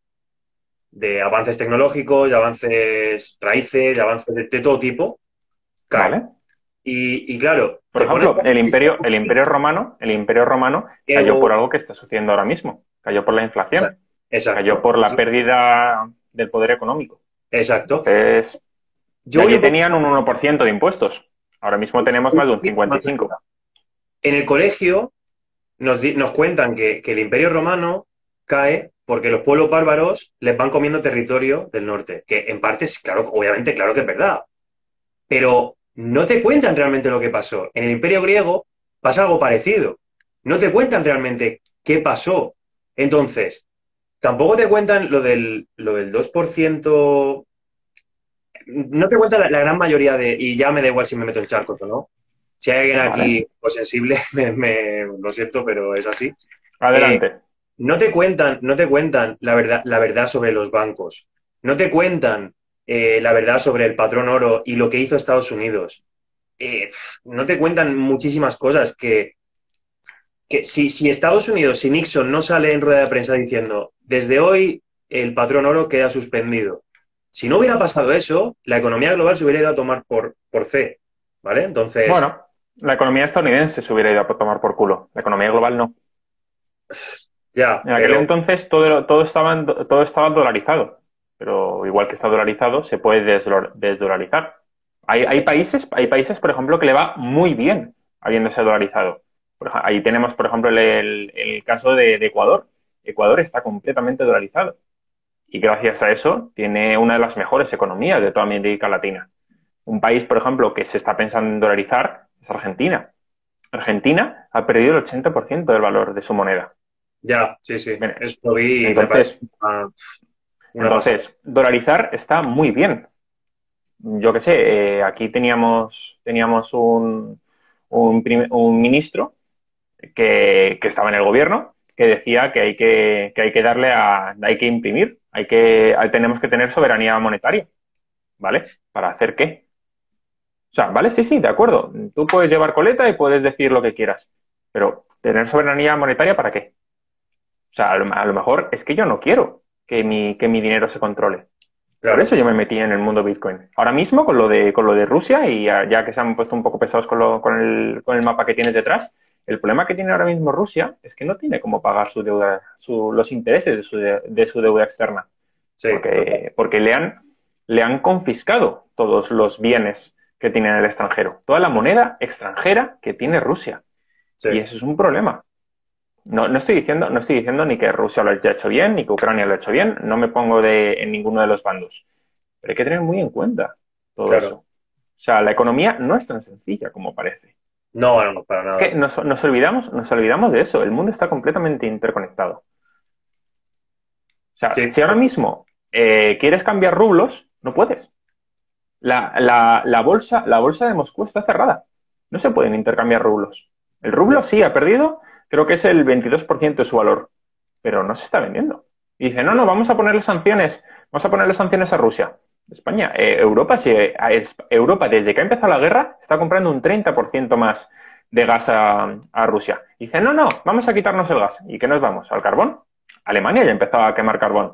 de avances tecnológicos, de avances raíces, de avances de, de todo tipo, caen. ¿Vale? Y, y claro, Por te pones ejemplo, a el analizar imperio, el imperio romano, el imperio romano cayó por ego, algo que está sucediendo ahora mismo. Cayó por la inflación, cayó exacto, por la pérdida del poder económico. exacto. Entonces, Yo de voy allí un poco tenían un uno por ciento de impuestos. Ahora mismo tenemos más de un más allá. cincuenta y cinco por ciento. En el colegio nos, di- nos cuentan que, que el Imperio Romano cae porque los pueblos bárbaros les van comiendo territorio del norte, que en parte es, claro, obviamente, claro que es verdad, pero no te cuentan realmente lo que pasó. En el Imperio griego pasa algo parecido. No te cuentan realmente qué pasó. Entonces, tampoco te cuentan lo del, lo del dos por ciento. No te cuentan la, la gran mayoría de, y ya me da igual si me meto en charcos o no. Si hay alguien ¿Vale? aquí pues, sensible, me, me- lo siento, pero es así. Eh, Adelante. no te cuentan, no te cuentan la verdad, la verdad sobre los bancos. No te cuentan eh, la verdad sobre el patrón oro y lo que hizo Estados Unidos. Eh, pf, no te cuentan muchísimas cosas que, que si, si Estados Unidos, si Nixon no sale en rueda de prensa diciendo desde hoy el patrón oro queda suspendido. Si no hubiera pasado eso, la economía global se hubiera ido a tomar por, por fe, ¿vale? Entonces, Bueno, la economía estadounidense se hubiera ido a tomar por culo. La economía global no. ya, En aquel pero entonces todo, todo, estaba, en do- todo estaba dolarizado. Pero igual que está dolarizado, se puede desdol- desdolarizar. Hay, hay países, hay países, por ejemplo, que le va muy bien habiéndose dolarizado. Por ej- ahí tenemos, por ejemplo, el, el- el caso de, de Ecuador. Ecuador está completamente dolarizado. Y gracias a eso tiene una de las mejores economías de toda América Latina. Un país, por ejemplo, que se está pensando en dolarizar es Argentina. Argentina ha perdido el ochenta por ciento del valor de su moneda. ya, sí, sí, Bien, eso lo vi y me parece entonces, una, una pasada. entonces, dolarizar está muy bien. Yo qué sé, eh, aquí teníamos, teníamos un, un, prim- un ministro que, que estaba en el gobierno que decía que hay que, que hay que darle a, hay que imprimir, hay que, tenemos que tener soberanía monetaria, ¿vale? ¿Para hacer qué? O sea, vale, sí, sí, de acuerdo. Tú puedes llevar coleta y puedes decir lo que quieras, pero ¿tener soberanía monetaria para qué? O sea, a lo, a lo mejor es que yo no quiero que mi, que mi dinero se controle. Por eso Claro, yo me metí en el mundo Bitcoin. Ahora mismo, con lo de, con lo de Rusia, y ya, ya que se han puesto un poco pesados con, lo- con el, con el mapa que tienes detrás, el problema que tiene ahora mismo Rusia es que no tiene cómo pagar su deuda, su- los intereses de su, de, de su deuda externa, sí, total, porque, porque le han, le han confiscado todos los bienes que tiene en el extranjero, toda la moneda extranjera que tiene Rusia. sí, Y eso es un problema. No, no estoy diciendo, no estoy diciendo ni que Rusia lo haya hecho bien, ni que Ucrania lo ha hecho bien, no me pongo de, en ninguno de los bandos. Pero hay que tener muy en cuenta todo eso. claro. O sea, la economía no es tan sencilla como parece. No, no, para Es nada. que nos, nos olvidamos, nos olvidamos de eso. El mundo está completamente interconectado. O sea, Sí, si ahora mismo eh, quieres cambiar rublos, no puedes. La, la, la bolsa, la bolsa de Moscú está cerrada. No se pueden intercambiar rublos. El rublo ya, sí ha perdido, creo que es el veintidós por ciento de su valor, pero no se está vendiendo. Y dice, no, no, ya, vamos a ponerle sanciones, vamos a ponerle sanciones a Rusia. España, eh, Europa, sí, eh, Europa, desde que ha empezado la guerra, está comprando un treinta por ciento más de gas a, a Rusia. Y dice, no, no, vamos a quitarnos el gas. ¿Y qué nos vamos? ¿Al carbón? Alemania ya empezaba a quemar carbón.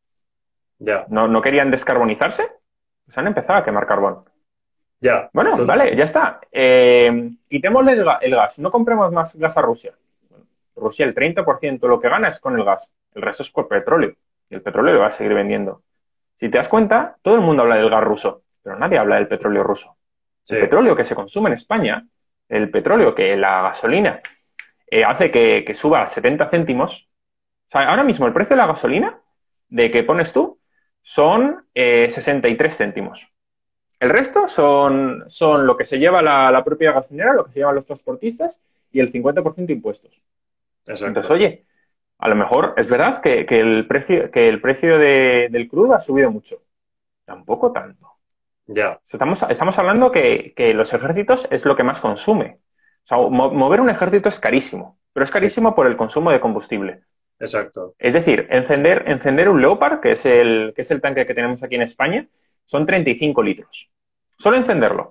ya, ¿No, no querían descarbonizarse? Pues han empezado a quemar carbón. ya. Bueno, Total. vale, ya está. Eh, quitémosle el, el gas, no compremos más gas a Rusia. Bueno, Rusia el treinta por ciento de lo que gana es con el gas, el resto es por petróleo. Y el petróleo lo va a seguir vendiendo. Si te das cuenta, todo el mundo habla del gas ruso, pero nadie habla del petróleo ruso. Sí, El petróleo que se consume en España, el petróleo que la gasolina eh, hace que, que suba a setenta céntimos. O sea, ahora mismo el precio de la gasolina de que pones tú son eh, sesenta y tres céntimos. El resto son, son lo que se lleva la, la propia gasolinera, lo que se llevan los transportistas y el cincuenta por ciento de impuestos. Entonces, exacto. oye, a lo mejor es verdad que, que el precio, que el precio de- del crudo ha subido mucho. Tampoco tanto. O Ya, sea, estamos, estamos hablando que, que los ejércitos es lo que más consume. O sea, mo- mover un ejército es carísimo, pero es sí, carísimo por el consumo de combustible. exacto. Es decir, encender, encender un Leopard, que es el, que es el tanque que tenemos aquí en España, son treinta y cinco litros. Solo encenderlo.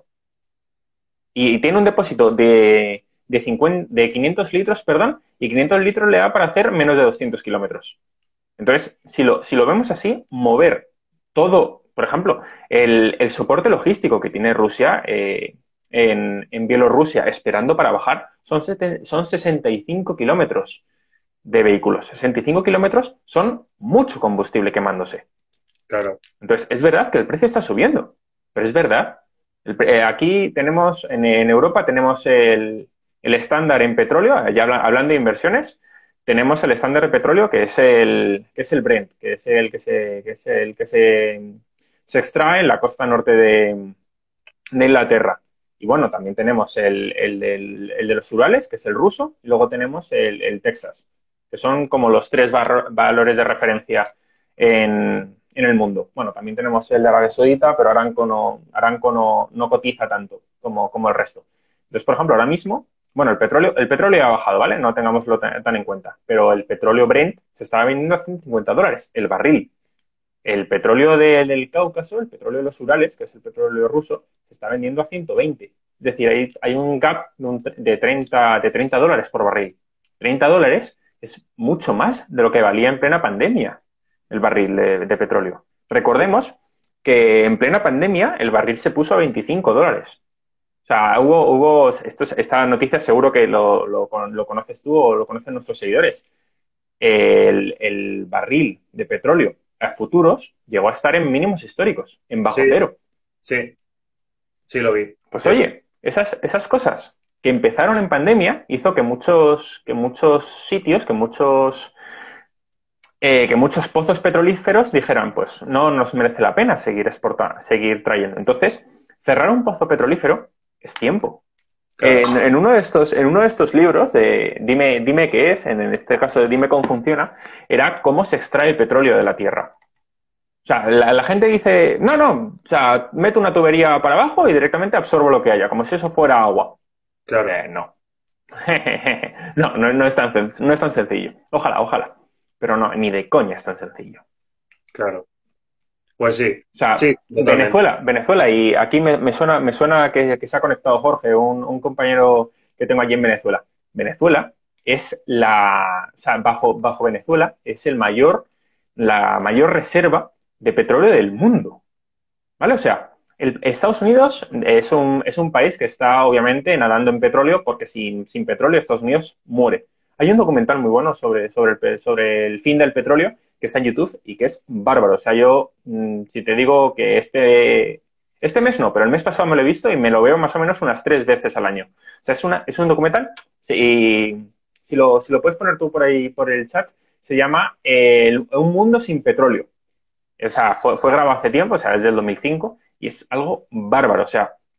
Y tiene un depósito de, de, cincuenta, de quinientos litros, perdón, y quinientos litros le da para hacer menos de doscientos kilómetros. Entonces, si lo, si lo vemos así, mover todo, por ejemplo, el, el soporte logístico que tiene Rusia eh, en, en, Bielorrusia esperando para bajar son, sete, son sesenta y cinco kilómetros de vehículos. sesenta y cinco kilómetros son mucho combustible quemándose. Claro. Entonces, es verdad que el precio está subiendo, pero es verdad. El, eh, aquí tenemos, en, en, Europa tenemos el, el estándar en petróleo, ya habla, hablando de inversiones, tenemos el estándar de petróleo que es el, que es el Brent, que es el que se, que es el que se, se extrae en la costa norte de, de Inglaterra. Y bueno, también tenemos el, el, el, el de los Urales, que es el ruso, y luego tenemos el, el Texas, que son como los tres bar, valores de referencia en, en, el mundo. Bueno, también tenemos el de Arabia Saudita, pero Aramco no, Aramco no, no cotiza tanto como, como el resto. Entonces, por ejemplo, ahora mismo, bueno, el petróleo, el petróleo ha bajado, ¿vale? No tengámoslo tan, tan en cuenta, pero el petróleo Brent se estaba vendiendo a ciento cincuenta dólares el barril. El petróleo de, del Cáucaso, el petróleo de los Urales, que es el petróleo ruso, se está vendiendo a ciento veinte. Es decir, hay, hay un gap de, un, de, treinta, de treinta dólares por barril. treinta dólares es mucho más de lo que valía en plena pandemia el barril de, de petróleo. Sí, Recordemos que en plena pandemia el barril se puso a veinticinco dólares. O sea, hubo, hubo esto, esta noticia seguro que lo, lo, lo conoces tú o lo conocen nuestros seguidores. El, el barril de petróleo a futuros llegó a estar en mínimos históricos, en bajo sí, cero. sí, sí lo vi. Pues Sí, oye, esas, esas cosas que empezaron en pandemia hizo que muchos, que muchos sitios, que muchos, eh, que muchos pozos petrolíferos dijeran, pues no nos merece la pena seguir exportando, seguir trayendo. Entonces, cerrar un pozo petrolífero es tiempo. claro. En, en, uno de estos, en uno de estos libros, de dime, dime qué es, en este caso de Dime cómo funciona, era cómo se extrae el petróleo de la tierra. O sea, la, la gente dice, no, no, o sea, meto una tubería para abajo y directamente absorbo lo que haya, como si eso fuera agua. Claro, Eh, no. no, no, no, es tan, no es tan sencillo. Ojalá, ojalá. Pero no, ni de coña es tan sencillo. claro. Pues sí, O sea, sí, totalmente. Venezuela, Venezuela, y aquí me, me suena, me suena que, que, se ha conectado Jorge, un, un, compañero que tengo allí en Venezuela. Venezuela es la, o sea, bajo, bajo Venezuela es el mayor, la mayor reserva de petróleo del mundo, ¿vale? O sea, el, Estados Unidos es un, es un país que está obviamente nadando en petróleo porque sin, sin petróleo Estados Unidos muere. Hay un documental muy bueno sobre, sobre, el, sobre el fin del petróleo que está en YouTube y que es bárbaro. O sea, yo, mmm, si te digo que este, este mes no, pero el mes pasado me lo he visto y me lo veo más o menos unas tres veces al año. O sea, es, una, es un documental, si, si, lo, si lo puedes poner tú por ahí, por el chat, se llama eh, Un mundo sin petróleo. O sea, fue, fue grabado hace tiempo, o sea, desde el dos mil cinco, y es algo bárbaro. O sea,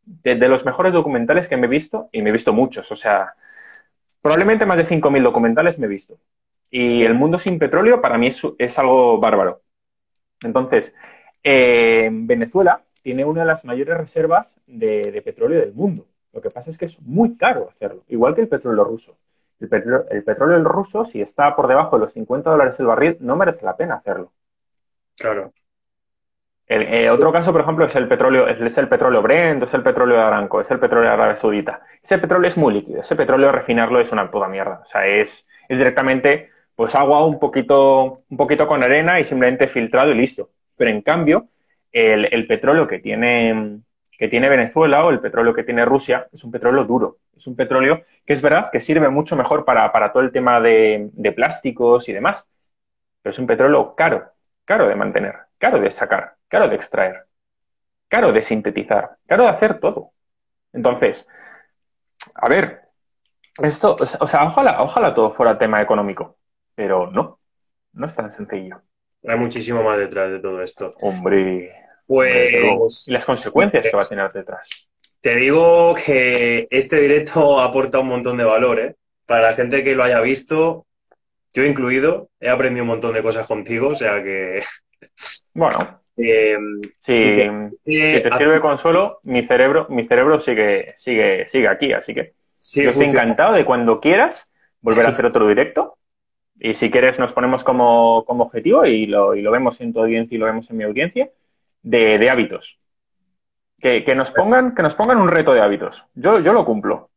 de, de los mejores documentales que me he visto, y me he visto muchos, o sea, probablemente más de cinco mil documentales me he visto. Y el mundo sin petróleo para mí es, es algo bárbaro. Entonces, eh, Venezuela tiene una de las mayores reservas de, de petróleo del mundo. Lo que pasa es que es muy caro hacerlo, igual que el petróleo ruso. El petróleo, el petróleo ruso, si está por debajo de los cincuenta dólares el barril, no merece la pena hacerlo. Claro. El, eh, otro caso, por ejemplo, es el petróleo, es el petróleo Brent, es el petróleo de Aramco, es el petróleo de Arabia Saudita. Ese petróleo es muy líquido, ese petróleo refinarlo es una puta mierda. O sea, es, es directamente pues agua un poquito, un poquito con arena y simplemente filtrado y listo. Pero en cambio, el, el petróleo que tiene, que tiene Venezuela o el petróleo que tiene Rusia es un petróleo duro. Es un petróleo que es verdad que sirve mucho mejor para, para todo el tema de, de plásticos y demás, pero es un petróleo caro, caro de mantener, caro de sacar, caro de extraer, caro de sintetizar, caro de hacer todo. Entonces, a ver, esto, o sea, ojalá, ojalá todo fuera tema económico, pero no, no es tan sencillo. Hay muchísimo más detrás de todo esto. Hombre, hombre, desde luego. Pues, Y las consecuencias pues que va a tener detrás. te digo que este directo aporta un montón de valor, ¿eh? Para la gente que lo haya visto, yo incluido, he aprendido un montón de cosas contigo, o sea que... Bueno, eh, si, y que- si te eh, sirve de consuelo, mi cerebro, mi cerebro sigue, sigue, sigue aquí, así que sí yo estoy funciona. encantado de cuando quieras volver a hacer otro directo. Y si quieres, nos ponemos como, como objetivo y lo, y lo vemos en tu audiencia y lo vemos en mi audiencia, de, de hábitos. Que, que, nos pongan, que nos pongan un reto de hábitos. Yo, yo lo cumplo.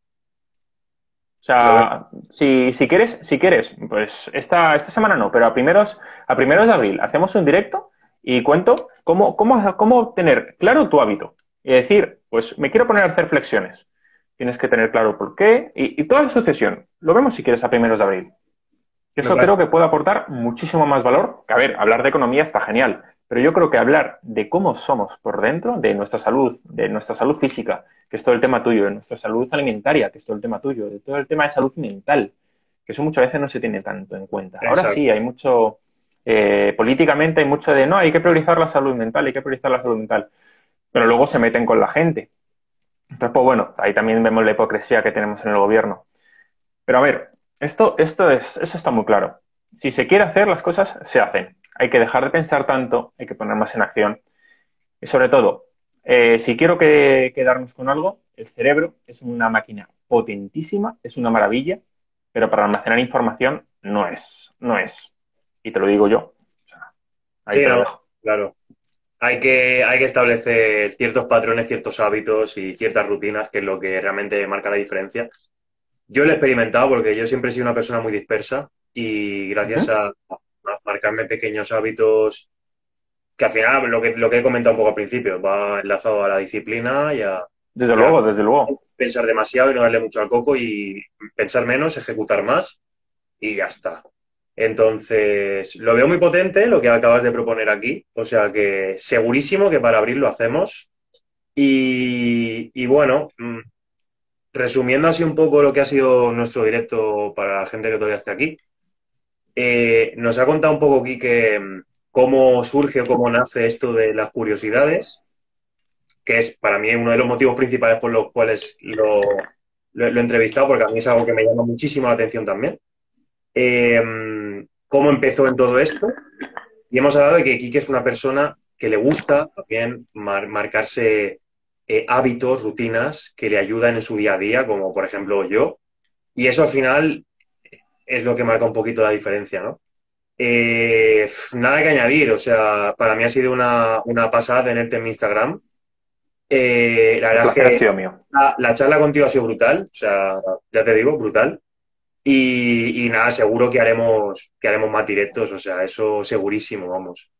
O Lo veo. sea, si, si quieres, si quieres, pues esta, esta semana no, pero a primeros, a primeros de abril hacemos un directo y cuento cómo, cómo, cómo tener claro tu hábito. Y decir, pues me quiero poner a hacer flexiones. Tienes que tener claro por qué y, y toda la sucesión. Lo vemos si quieres a primeros de abril. Me Eso parece- creo que puede aportar muchísimo más valor. Que, a ver, hablar de economía está genial, pero yo creo que hablar de cómo somos por dentro, de nuestra salud, de nuestra salud física, que es todo el tema tuyo, de nuestra salud alimentaria, que es todo el tema tuyo, de todo el tema de salud mental, que eso muchas veces no se tiene tanto en cuenta. Ahora Exacto. sí, hay mucho, eh, políticamente hay mucho de, no, hay que priorizar la salud mental, hay que priorizar la salud mental, pero luego se meten con la gente. Entonces, pues bueno, ahí también vemos la hipocresía que tenemos en el gobierno. Pero a ver, esto, esto es, eso está muy claro. Si se quiere hacer, las cosas se hacen. Hay que dejar de pensar tanto, hay que poner más en acción. Y sobre todo, eh, si quiero que, quedarnos con algo, el cerebro es una máquina potentísima, es una maravilla, pero para almacenar información no es, no es. Y te lo digo yo. O sea, ahí Sí, te lo no, dejo. claro. Hay que, hay que establecer ciertos patrones, ciertos hábitos y ciertas rutinas, que es lo que realmente marca la diferencia. Yo lo he experimentado porque yo siempre he sido una persona muy dispersa y gracias Ujú. a, a marcarme pequeños hábitos, que al final lo que, lo que he comentado un poco al principio, va enlazado a la disciplina y a, Desde y a luego, desde luego. pensar demasiado y no darle mucho al coco y pensar menos, ejecutar más y ya está. Entonces, lo veo muy potente lo que acabas de proponer aquí, o sea que segurísimo que para abril lo hacemos y, y bueno, mm, resumiendo así un poco lo que ha sido nuestro directo para la gente que todavía esté aquí, eh, nos ha contado un poco Quique mm, cómo surge o cómo nace esto de las curiosidades, que es para mí uno de los motivos principales por los cuales lo, lo- lo he entrevistado, porque a mí es algo que me llama muchísimo la atención también. Eh, cómo empezó en todo esto. Y hemos hablado de que Quique es una persona que le gusta también mar- marcarse eh, hábitos, rutinas que le ayudan en su día a día, como por ejemplo yo. Y eso al final es lo que marca un poquito la diferencia, ¿no? Eh, pf, nada que añadir, o sea, para mí ha sido una, una pasada tenerte en mi Instagram. Eh, la El verdad es placer ha que sido mío. la, la charla contigo ha sido brutal, o sea, ya te digo, brutal. Y, y nada, seguro que haremos, que haremos más directos, o sea, eso segurísimo, vamos.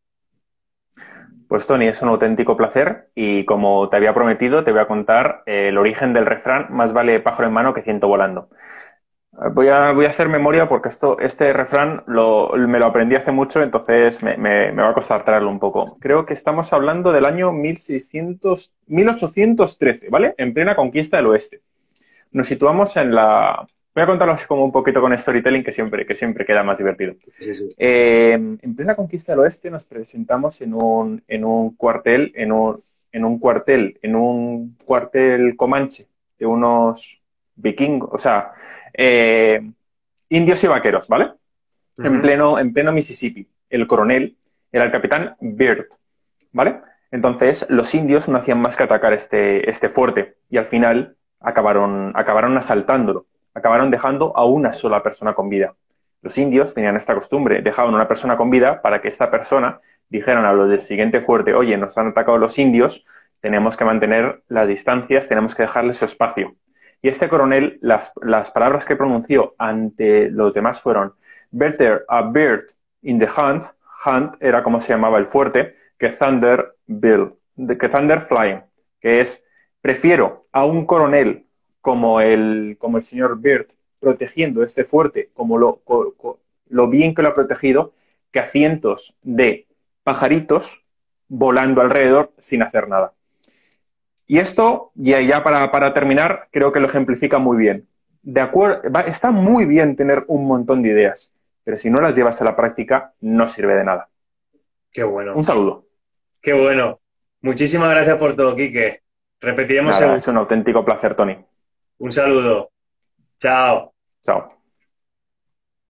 Pues Tony, es un auténtico placer y como te había prometido, te voy a contar eh, el origen del refrán, más vale pájaro en mano que ciento volando. Voy a, voy a hacer memoria porque esto, este refrán lo, me lo aprendí hace mucho, entonces me, me, me va a costar traerlo un poco. Creo que estamos hablando del año mil seiscientos, mil ochocientos trece, ¿vale? En plena conquista del oeste. Nos situamos en la... Voy a contarlo así como un poquito con storytelling, que siempre, que siempre queda más divertido. Sí, sí. Eh, en plena conquista del oeste nos presentamos en un, en un cuartel, en un, en un cuartel, en un cuartel comanche de unos vikingos, o sea, eh, indios y vaqueros, ¿vale? En Ujú. pleno, en pleno Mississippi. El coronel era el capitán Byrd, ¿vale? Entonces, los indios no hacían más que atacar este, este fuerte y al final acabaron, acabaron asaltándolo. Acabaron dejando a una sola persona con vida. Los indios tenían esta costumbre, dejaban a una persona con vida para que esta persona dijeran a los del siguiente fuerte, oye, nos han atacado los indios, tenemos que mantener las distancias, tenemos que dejarles su espacio. Y este coronel, las, las palabras que pronunció ante los demás fueron Better a bird in the hunt, hunt era como se llamaba el fuerte, que Thunder Bill, que Thunder Flying, que es prefiero a un coronel como el, como el señor Byrd protegiendo este fuerte, como lo, co, lo bien que lo ha protegido, que a cientos de pajaritos volando alrededor sin hacer nada. Y esto, ya, ya para, para terminar, creo que lo ejemplifica muy bien. De acuerdo, va, está muy bien tener un montón de ideas, pero si no las llevas a la práctica, no sirve de nada. Qué Un bueno, saludo. qué bueno. Muchísimas gracias por todo, Quique. Repetiremos Nada, seguro. es un auténtico placer, Tony. Un saludo. Chao. Chao.